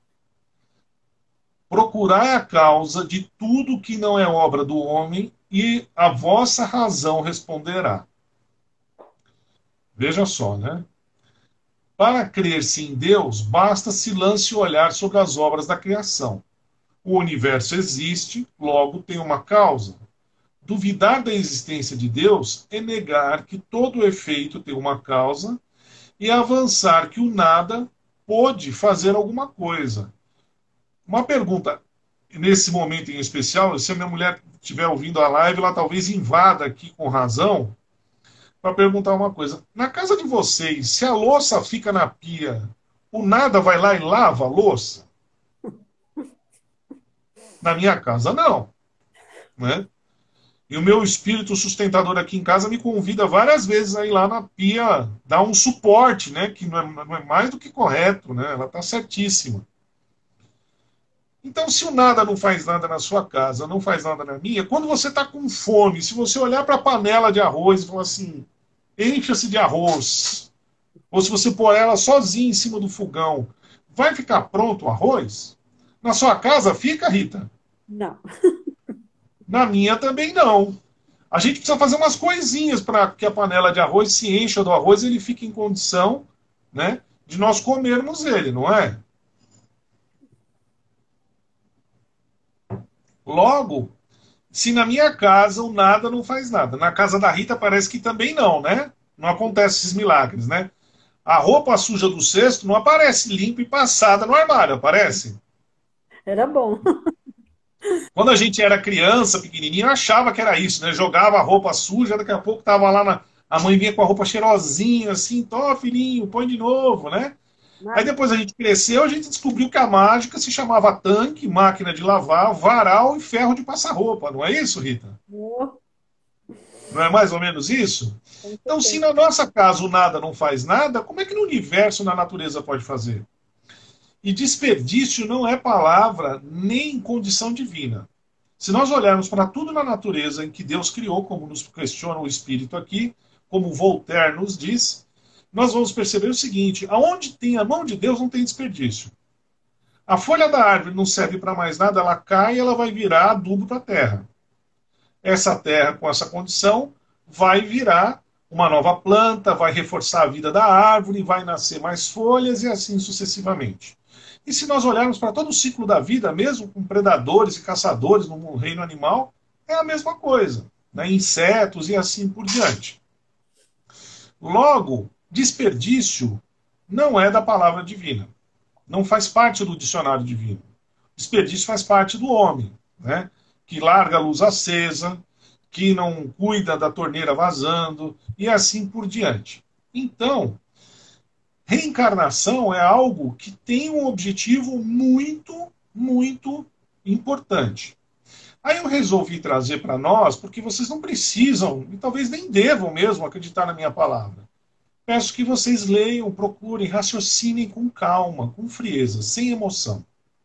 Procurai a causa de tudo que não é obra do homem, e a vossa razão responderá. Veja só, né? Para crer-se em Deus, basta se lance o olhar sobre as obras da criação. O universo existe, logo tem uma causa. Duvidar da existência de Deus é negar que todo efeito tem uma causa e avançar que o nada pode fazer alguma coisa. Uma pergunta, nesse momento em especial, se a minha mulher estiver ouvindo a live, ela talvez invada aqui com razão, para perguntar uma coisa. Na casa de vocês, se a louça fica na pia, o nada vai lá e lava a louça? Na minha casa, não. Né? E o meu espírito sustentador aqui em casa me convida várias vezes a ir lá na pia dar um suporte, né? Que não é, não é mais do que correto, né? Ela está certíssima. Então, se o nada não faz nada na sua casa, não faz nada na minha, quando você está com fome, se você olhar para a panela de arroz e falar assim, encha-se de arroz, ou se você pôr ela sozinha em cima do fogão, vai ficar pronto o arroz? Na sua casa fica, Rita? Não. Na minha também não. A gente precisa fazer umas coisinhas para que a panela de arroz se encha do arroz e ele fique em condição, né, de nós comermos ele, não é? Logo, se na minha casa o nada não faz nada, na casa da Rita parece que também não, né? Não acontece esses milagres, né? A roupa suja do cesto não aparece limpa e passada no armário, aparece? Era bom. Quando a gente era criança, pequenininho, achava que era isso, né? Jogava a roupa suja, daqui a pouco tava lá, na... a mãe vinha com a roupa cheirosinha, assim, tó, filhinho, põe de novo, né? Aí depois a gente cresceu, a gente descobriu que a mágica se chamava tanque, máquina de lavar, varal e ferro de passar roupa. Não é isso, Rita? Não é mais ou menos isso? Então, se na nossa casa o nada não faz nada, como é que no universo, na natureza, pode fazer? E desperdício não é palavra nem condição divina. Se nós olharmos para tudo na natureza em que Deus criou, como nos questiona o Espírito aqui, como Voltaire nos diz, nós vamos perceber o seguinte: aonde tem a mão de Deus não tem desperdício. A folha da árvore não serve para mais nada, ela cai e ela vai virar adubo para a terra. Essa terra, com essa condição, vai virar uma nova planta, vai reforçar a vida da árvore, vai nascer mais folhas e assim sucessivamente. E se nós olharmos para todo o ciclo da vida, mesmo com predadores e caçadores no reino animal, é a mesma coisa, né? Insetos e assim por diante. Logo, desperdício não é da palavra divina. Não faz parte do dicionário divino. Desperdício faz parte do homem, né? Que larga a luz acesa, que não cuida da torneira vazando, e assim por diante. Então, reencarnação é algo que tem um objetivo muito, muito importante. Aí eu resolvi trazer para nós, porque vocês não precisam, e talvez nem devam mesmo acreditar na minha palavra. Peço que vocês leiam, procurem, raciocinem com calma, com frieza, sem emoção.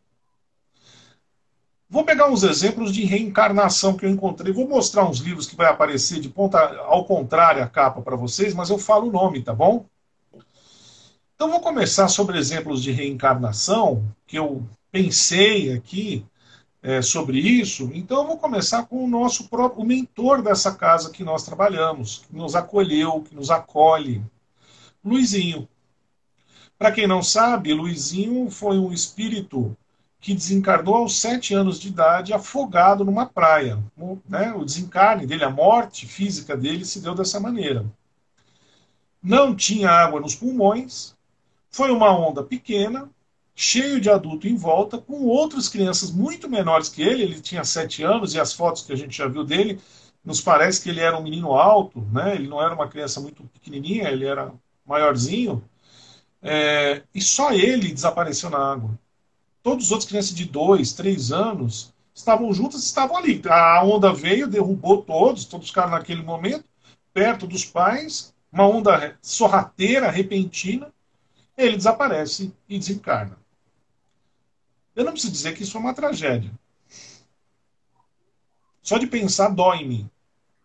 Vou pegar uns exemplos de reencarnação que eu encontrei. Vou mostrar uns livros que vai aparecer de ponta ao contrário a capa para vocês, mas eu falo o nome, tá bom? Então vou começar sobre exemplos de reencarnação, que eu pensei aqui é, sobre isso. Então eu vou começar com o nosso próprio o mentor dessa casa que nós trabalhamos, que nos acolheu, que nos acolhe. Luizinho. Para quem não sabe, Luizinho foi um espírito que desencarnou aos sete anos de idade, afogado numa praia. O, né, o desencarne dele, a morte física dele, se deu dessa maneira. Não tinha água nos pulmões, foi uma onda pequena, cheio de adulto em volta, com outras crianças muito menores que ele. Ele tinha sete anos, e as fotos que a gente já viu dele, nos parece que ele era um menino alto, né? Ele não era uma criança muito pequenininha, ele era maiorzinho. É, e só ele desapareceu na água. Todos os outros crianças de dois, três anos estavam juntas, estavam ali. A onda veio, derrubou todos, todos ficaram naquele momento, perto dos pais, uma onda sorrateira, repentina, ele desaparece e desencarna. Eu não preciso dizer que isso é uma tragédia. Só de pensar dói em mim.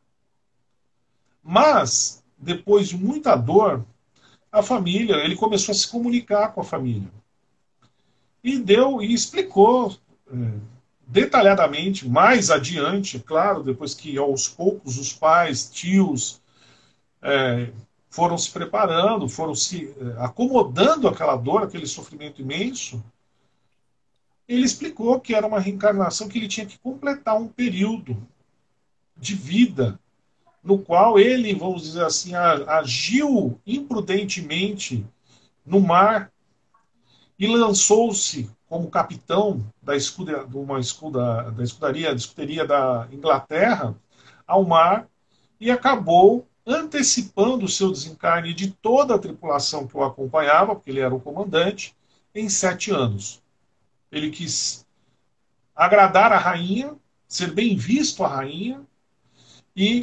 Mas, depois de muita dor, a família, ele começou a se comunicar com a família. E deu e explicou é, detalhadamente, mais adiante, claro, depois que aos poucos os pais, tios, é, foram se preparando, foram se é, acomodando àquela dor, aquele sofrimento imenso, ele explicou que era uma reencarnação, que ele tinha que completar um período de vida no qual ele, vamos dizer assim, agiu imprudentemente no mar e lançou-se como capitão da, escuda, de uma escuda, da escudaria, da escuderia da Inglaterra ao mar e acabou antecipando o seu desencarne de toda a tripulação que o acompanhava, porque ele era o comandante, em sete anos. Ele quis agradar a rainha, ser bem visto a rainha, e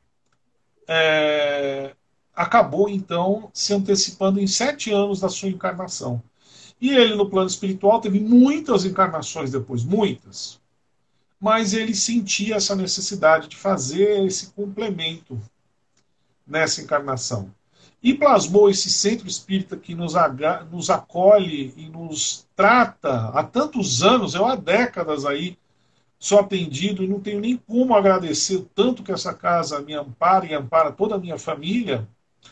é, acabou, então, se antecipando em sete anos da sua encarnação. E ele, no plano espiritual, teve muitas encarnações depois, muitas. Mas ele sentia essa necessidade de fazer esse complemento nessa encarnação. E plasmou esse centro espírita que nos, nos acolhe e nos trata há tantos anos, eu há décadas aí, sou atendido e não tenho nem como agradecer o tanto que essa casa me ampara e ampara toda a minha família.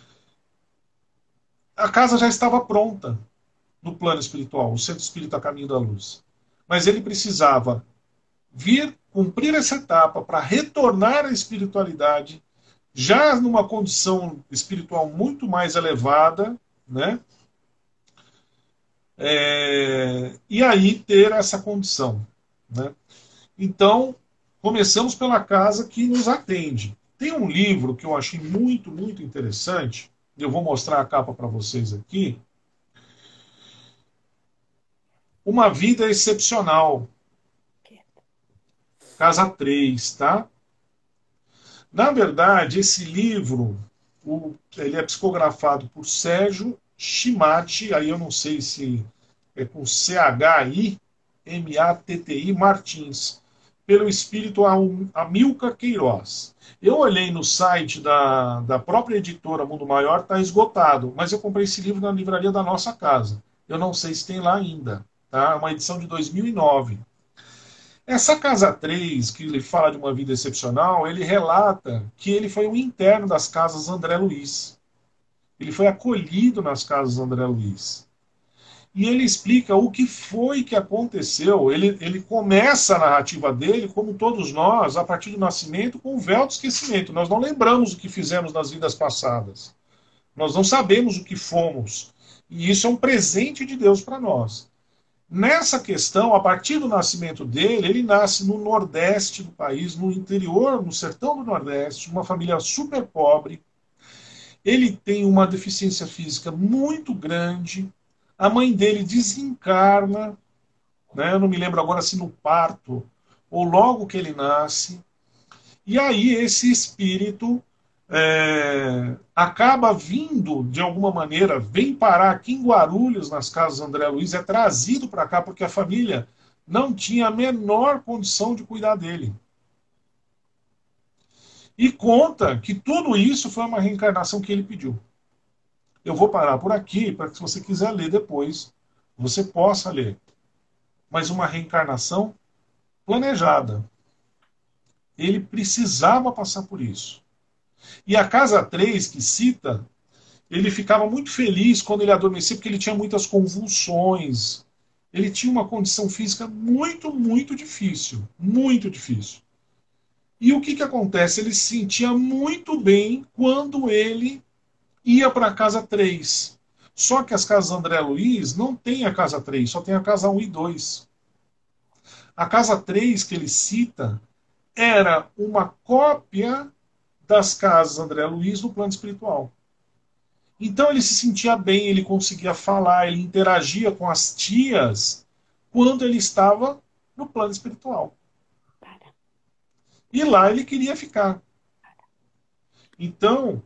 A casa já estava pronta no plano espiritual, o Centro Espírita Caminho da Luz. Mas ele precisava vir cumprir essa etapa para retornar à espiritualidade, já numa condição espiritual muito mais elevada, né? É, e aí ter essa condição, né? Então, começamos pela casa que nos atende. Tem um livro que eu achei muito, muito interessante, eu vou mostrar a capa para vocês aqui. Uma Vida Excepcional. Casa três, tá? Na verdade, esse livro, o, ele é psicografado por Sérgio Chimati, aí eu não sei se é com C H I M A T T I Martins, pelo espírito Amilcar Queiroz. Eu olhei no site da, da própria editora Mundo Maior, está esgotado, mas eu comprei esse livro na livraria da nossa casa. Eu não sei se tem lá ainda. Tá? É uma edição de dois mil e nove. Essa Casa três, que ele fala de uma vida excepcional, ele relata que ele foi um interno das casas André Luiz. Ele foi acolhido nas casas André Luiz. E ele explica o que foi que aconteceu. Ele, ele começa a narrativa dele, como todos nós, a partir do nascimento, com o véu do esquecimento. Nós não lembramos o que fizemos nas vidas passadas. Nós não sabemos o que fomos. E isso é um presente de Deus para nós. Nessa questão, a partir do nascimento dele, ele nasce no nordeste do país, no interior, no sertão do Nordeste, uma família super pobre. Ele tem uma deficiência física muito grande. A mãe dele desencarna, né? Eu não me lembro agora se no parto ou logo que ele nasce. E aí esse espírito é, acaba vindo, de alguma maneira, vem parar aqui em Guarulhos, nas casas André Luiz, é trazido para cá porque a família não tinha a menor condição de cuidar dele. E conta que tudo isso foi uma reencarnação que ele pediu. Eu vou parar por aqui para que, se você quiser ler depois, você possa ler. Mas uma reencarnação planejada. Ele precisava passar por isso. E a Casa três, que cita, ele ficava muito feliz quando ele adormecia, porque ele tinha muitas convulsões. Ele tinha uma condição física muito, muito difícil. Muito difícil. E o que, que acontece? Ele se sentia muito bem quando ele ia para a casa três. Só que as casas André Luiz não tem a casa três, só tem a casa um e dois. A casa três que ele cita era uma cópia das casas André Luiz no plano espiritual. Então ele se sentia bem, ele conseguia falar, ele interagia com as tias quando ele estava no plano espiritual. E lá ele queria ficar. Então,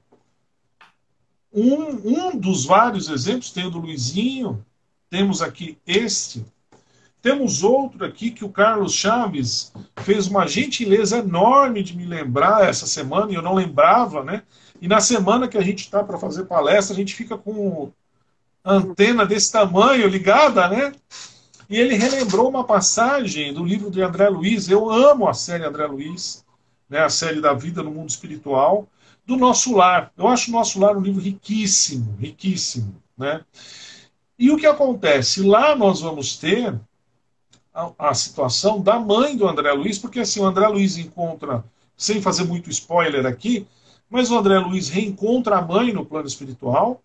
um, um dos vários exemplos, tem o do Luizinho, temos aqui este, temos outro aqui que o Carlos Chaves fez uma gentileza enorme de me lembrar essa semana, e eu não lembrava, né? E na semana que a gente está para fazer palestra, a gente fica com a antena desse tamanho ligada, né? E ele relembrou uma passagem do livro de André Luiz. Eu amo a série André Luiz, né? A série da vida no mundo espiritual, do Nosso Lar. Eu acho o Nosso Lar um livro riquíssimo, riquíssimo, né? E o que acontece? Lá nós vamos ter a, a situação da mãe do André Luiz, porque assim, o André Luiz encontra, sem fazer muito spoiler aqui, mas o André Luiz reencontra a mãe no plano espiritual.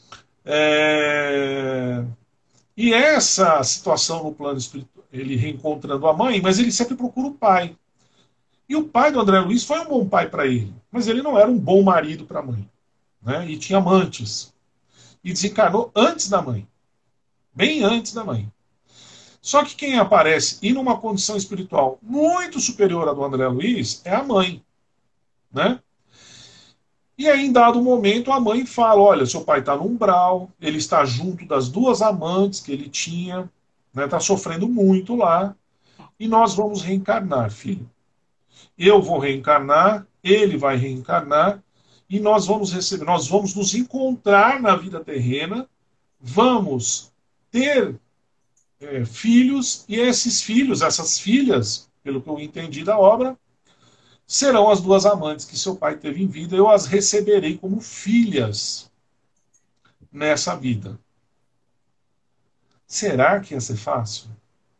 É... E essa situação no plano espiritual, ele reencontrando a mãe, mas ele sempre procura o pai. E o pai do André Luiz foi um bom pai para ele, mas ele não era um bom marido para a mãe, né? E tinha amantes. E desencarnou antes da mãe, bem antes da mãe. Só que quem aparece e numa condição espiritual muito superior à do André Luiz é a mãe, né? E aí, em dado momento, a mãe fala: olha, seu pai está no umbral, ele está junto das duas amantes que ele tinha, né, está sofrendo muito lá, e nós vamos reencarnar, filho. Eu vou reencarnar, ele vai reencarnar, e nós vamos receber, nós vamos nos encontrar na vida terrena, vamos ter é, filhos, e esses filhos, essas filhas, pelo que eu entendi da obra, serão as duas amantes que seu pai teve em vida, eu as receberei como filhas nessa vida. Será que ia ser fácil?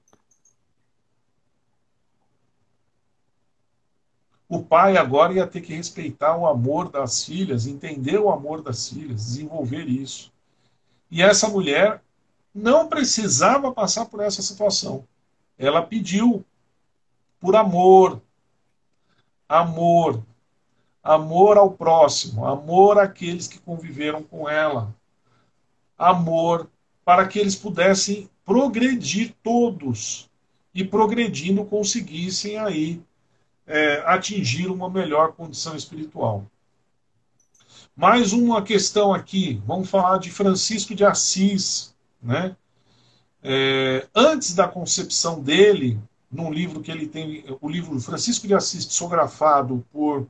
O pai agora ia ter que respeitar o amor das filhas, entender o amor das filhas, desenvolver isso. E essa mulher não precisava passar por essa situação. Ela pediu por amor, amor, amor ao próximo, amor àqueles que conviveram com ela, amor para que eles pudessem progredir todos e progredindo conseguissem aí é, atingir uma melhor condição espiritual. Mais uma questão aqui, vamos falar de Francisco de Assis, né? É, antes da concepção dele, num livro que ele tem, o livro Francisco de Assis, psicografado por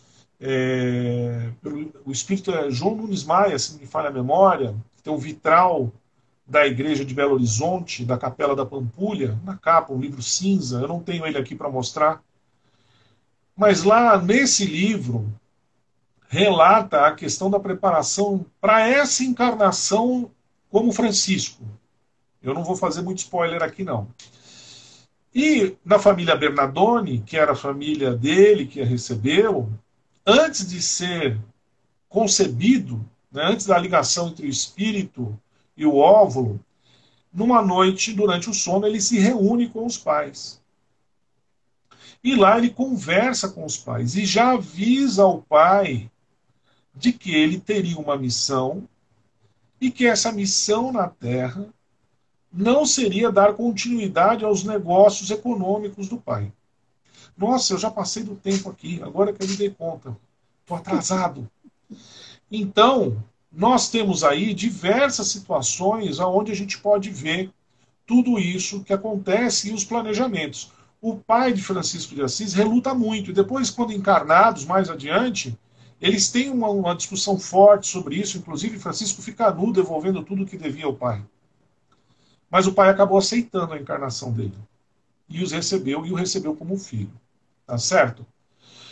é, pelo, o espírito é João Nunes Maia, se não me falha a memória, que tem um vitral da igreja de Belo Horizonte, da Capela da Pampulha, na capa, um livro cinza, eu não tenho ele aqui para mostrar, mas lá nesse livro relata a questão da preparação para essa encarnação como Francisco. Eu não vou fazer muito spoiler aqui, não. E na família Bernardoni, que era a família dele que a recebeu, antes de ser concebido, né, antes da ligação entre o espírito e o óvulo, numa noite, durante o sono, ele se reúne com os pais. E lá ele conversa com os pais e já avisa ao pai de que ele teria uma missão e que essa missão na Terra não seria dar continuidade aos negócios econômicos do pai. Nossa, eu já passei do tempo aqui, agora que eu me dei conta. Estou atrasado. Então, nós temos aí diversas situações onde a gente pode ver tudo isso que acontece e os planejamentos. O pai de Francisco de Assis reluta muito. E depois, quando encarnados, mais adiante, eles têm uma, uma discussão forte sobre isso. Inclusive, Francisco fica nu devolvendo tudo o que devia ao pai. Mas o pai acabou aceitando a encarnação dele. E os recebeu, e o recebeu como filho. Tá certo?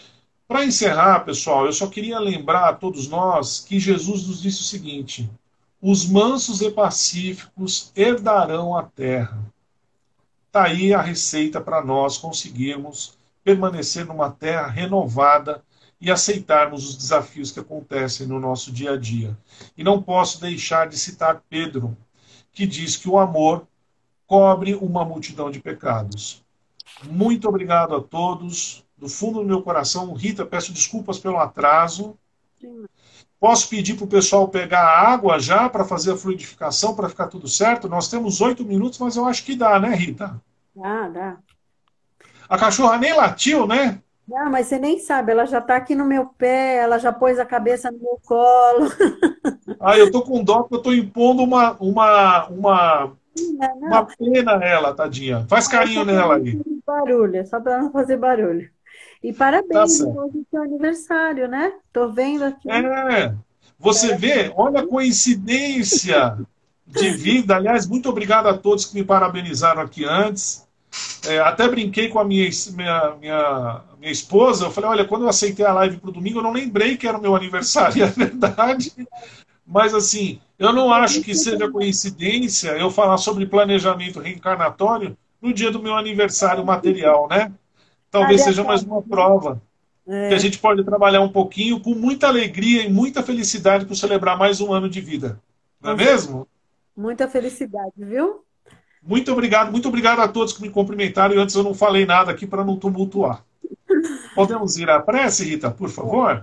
Para encerrar, pessoal, eu só queria lembrar a todos nós que Jesus nos disse o seguinte: os mansos e pacíficos herdarão a terra. Está aí a receita para nós conseguirmos permanecer numa terra renovada e aceitarmos os desafios que acontecem no nosso dia a dia. E não posso deixar de citar Pedro, que diz que o amor cobre uma multidão de pecados. Muito obrigado a todos. Do fundo do meu coração, Rita, peço desculpas pelo atraso. Posso pedir para o pessoal pegar água já para fazer a fluidificação, para ficar tudo certo? Nós temos oito minutos, mas eu acho que dá, né, Rita? Dá, dá. A cachorra nem latiu, né? Não, mas você nem sabe, ela já está aqui no meu pé, ela já pôs a cabeça no meu colo. Ah, eu tô com dó porque eu tô impondo uma, uma, uma, Não, uma não. pena nela, tadinha. Faz É carinho só para nela não aí. fazer barulho, é só para não fazer barulho. E Tá parabéns, certo. hoje é seu aniversário, né? Tô vendo aqui. É, você vê, olha a coincidência de vida. Aliás, muito obrigado a todos que me parabenizaram aqui antes. É, até brinquei com a minha, minha, minha, minha esposa. Eu falei: olha, quando eu aceitei a live para o domingo, eu não lembrei que era o meu aniversário, é verdade. Mas, assim, eu não acho que seja coincidência eu falar sobre planejamento reencarnatório no dia do meu aniversário material, né? Talvez seja mais Aleatório, uma né? prova que a É, gente pode trabalhar um pouquinho com muita alegria e muita felicidade para celebrar mais um ano de vida. Não é com certeza. mesmo? Muita felicidade, viu? Muito obrigado, muito obrigado a todos que me cumprimentaram. E antes eu não falei nada aqui para não tumultuar. Podemos ir à prece, Rita, por favor?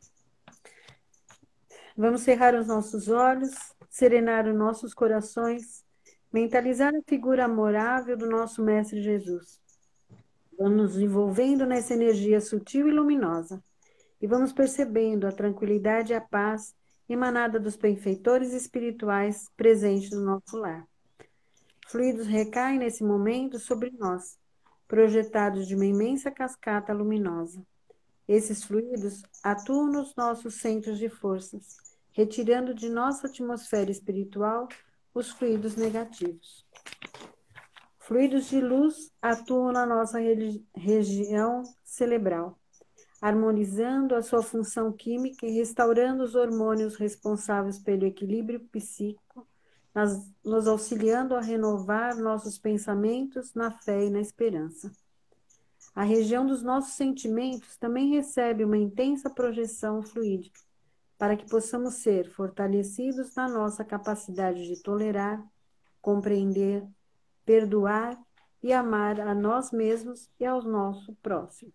Vamos cerrar os nossos olhos, serenar os nossos corações, mentalizar a figura amorável do nosso Mestre Jesus. Vamos nos envolvendo nessa energia sutil e luminosa e vamos percebendo a tranquilidade e a paz emanada dos benfeitores espirituais presentes no nosso lar. Fluidos recaem nesse momento sobre nós, projetados de uma imensa cascata luminosa. Esses fluidos atuam nos nossos centros de forças, retirando de nossa atmosfera espiritual os fluidos negativos. Fluidos de luz atuam na nossa região cerebral, harmonizando a sua função química e restaurando os hormônios responsáveis pelo equilíbrio psíquico, nos auxiliando a renovar nossos pensamentos na fé e na esperança. A região dos nossos sentimentos também recebe uma intensa projeção fluídica, para que possamos ser fortalecidos na nossa capacidade de tolerar, compreender, perdoar e amar a nós mesmos e ao nosso próximo.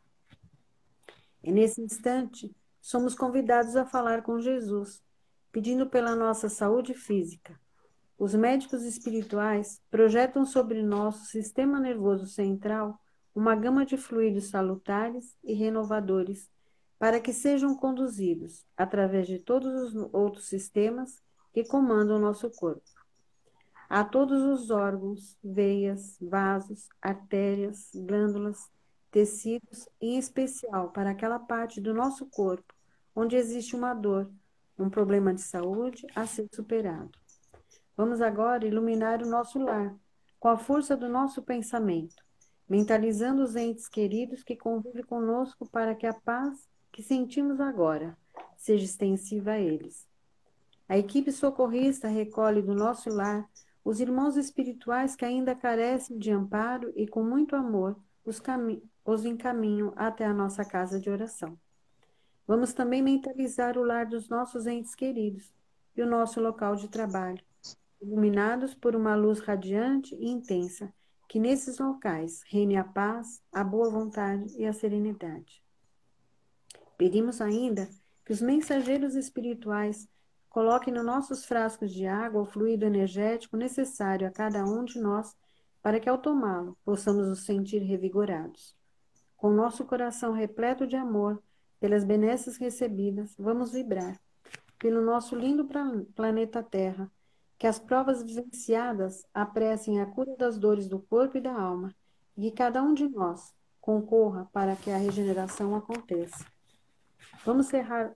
E nesse instante, somos convidados a falar com Jesus, pedindo pela nossa saúde física. Os médicos espirituais projetam sobre nosso sistema nervoso central uma gama de fluidos salutares e renovadores, para que sejam conduzidos através de todos os outros sistemas que comandam o nosso corpo. A todos os órgãos, veias, vasos, artérias, glândulas, tecidos, em especial para aquela parte do nosso corpo onde existe uma dor, um problema de saúde a ser superado. Vamos agora iluminar o nosso lar com a força do nosso pensamento, mentalizando os entes queridos que convivem conosco para que a paz que sentimos agora seja extensiva a eles. A equipe socorrista recolhe do nosso lar os irmãos espirituais que ainda carecem de amparo e, com muito amor, os, os encaminham até a nossa casa de oração. Vamos também mentalizar o lar dos nossos entes queridos e o nosso local de trabalho, iluminados por uma luz radiante e intensa, que nesses locais reine a paz, a boa vontade e a serenidade. Pedimos ainda que os mensageiros espirituais coloquem nos nossos frascos de água o fluido energético necessário a cada um de nós para que, ao tomá-lo, possamos nos sentir revigorados. Com nosso coração repleto de amor pelas benesses recebidas, vamos vibrar pelo nosso lindo planeta Terra, que as provas vivenciadas apressem a cura das dores do corpo e da alma, e que cada um de nós concorra para que a regeneração aconteça. Vamos cerrar...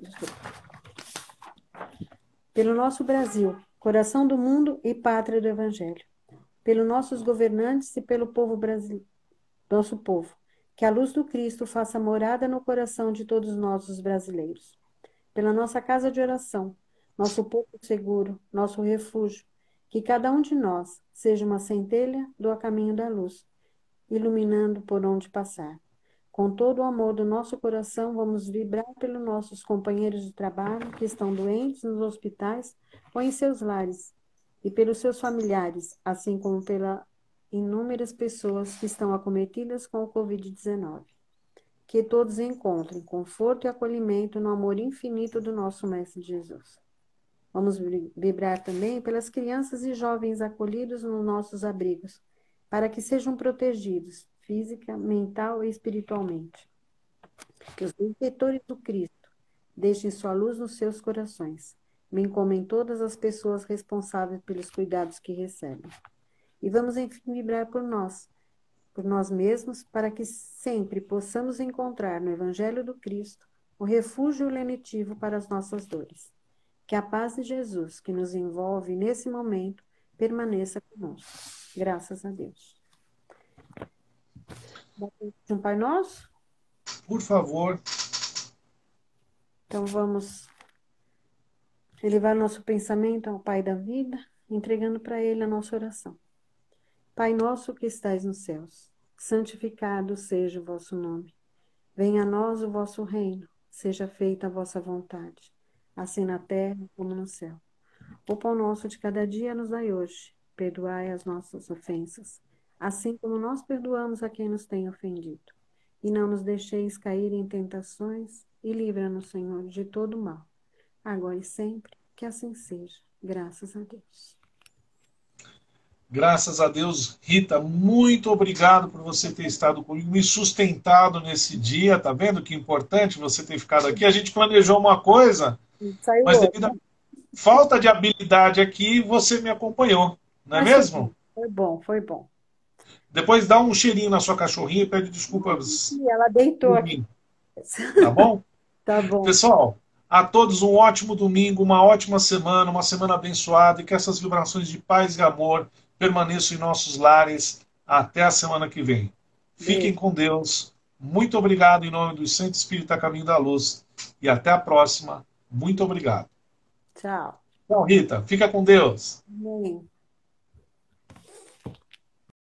Pelo nosso Brasil, coração do mundo e pátria do Evangelho. Pelos nossos governantes e pelo povo brasileiro, nosso povo. Que a luz do Cristo faça morada no coração de todos nós, os brasileiros. Pela nossa casa de oração, nosso porto seguro, nosso refúgio, que cada um de nós seja uma centelha do caminho da luz, iluminando por onde passar. Com todo o amor do nosso coração, vamos vibrar pelos nossos companheiros de trabalho que estão doentes nos hospitais ou em seus lares, e pelos seus familiares, assim como pelas inúmeras pessoas que estão acometidas com o covid dezenove. Que todos encontrem conforto e acolhimento no amor infinito do nosso Mestre Jesus. Vamos vibrar também pelas crianças e jovens acolhidos nos nossos abrigos, para que sejam protegidos física, mental e espiritualmente. Que os benfeitores do Cristo deixem sua luz nos seus corações, bem como em todas as pessoas responsáveis pelos cuidados que recebem. E vamos, enfim, vibrar por nós, por nós mesmos, para que sempre possamos encontrar no Evangelho do Cristo o refúgio lenitivo para as nossas dores. Que a paz de Jesus, que nos envolve nesse momento, permaneça conosco. Graças a Deus. Um Pai Nosso? Por favor. Então vamos elevar nosso pensamento ao Pai da vida, entregando para Ele a nossa oração. Pai nosso que estais nos céus, santificado seja o vosso nome. Venha a nós o vosso reino, seja feita a vossa vontade, assim na terra como no céu. O pão nosso de cada dia nos dai hoje, perdoai as nossas ofensas, assim como nós perdoamos a quem nos tem ofendido. E não nos deixeis cair em tentações, e livra-nos, Senhor, de todo mal, agora e sempre, que assim seja. Graças a Deus. Graças a Deus, Rita, muito obrigado por você ter estado comigo, me sustentado nesse dia, tá vendo que importante você ter ficado aqui? A gente planejou uma coisa, Saiu mas outra. devido à falta de habilidade aqui, você me acompanhou, não é Mas mesmo? Foi bom, foi bom. Depois dá um cheirinho na sua cachorrinha e pede desculpas E ela deitou por aqui. mim, tá bom? Tá bom. Pessoal, a todos um ótimo domingo, uma ótima semana, uma semana abençoada, e que essas vibrações de paz e amor permaneçam em nossos lares até a semana que vem. Fiquem Beijo. com Deus. Muito obrigado em nome do Centro Espírita Caminho da Luz. E até a próxima. Muito obrigado. Tchau. Então, Rita, fica com Deus. Amém.